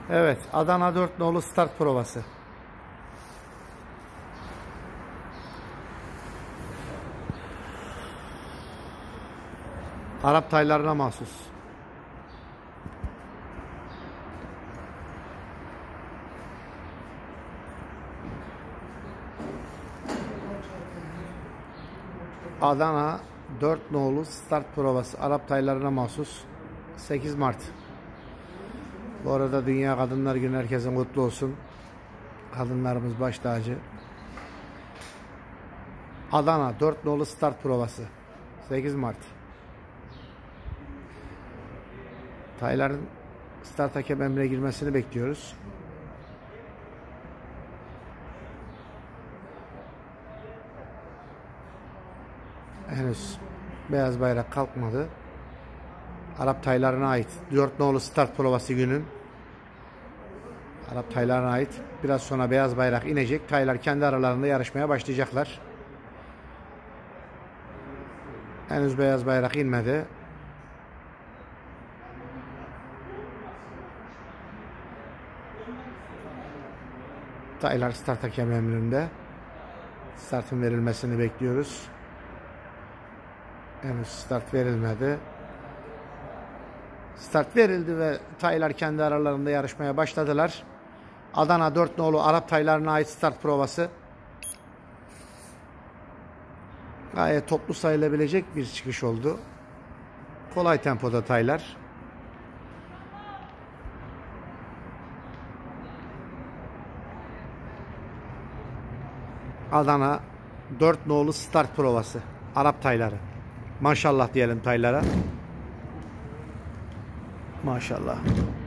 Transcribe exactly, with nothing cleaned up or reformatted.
Evet, Adana dört nolu start provası. Arap taylarına mahsus. Adana dört nolu start provası. Arap taylarına mahsus. sekiz Mart. Bu arada Dünya Kadınlar Günü herkesin kutlu olsun. Kadınlarımız baş tacı. Adana dört nolu start provası. sekiz Mart. Tayların start hakem emrine girmesini bekliyoruz. Henüz beyaz bayrak kalkmadı. Arap taylarına ait dört nolu start provası günün. Arap taylarına ait. Biraz sonra beyaz bayrak inecek. Taylar kendi aralarında yarışmaya başlayacaklar. Henüz beyaz bayrak inmedi. Taylar start hakem emrinde. Startın verilmesini bekliyoruz. Henüz start verilmedi. Start verildi ve taylar kendi aralarında yarışmaya başladılar. Adana dört nolu Arap taylarına ait start provası. Gayet toplu sayılabilecek bir çıkış oldu. Kolay tempoda taylar. Adana dört nolu start provası. Arap tayları. Maşallah diyelim taylara. Maşallah.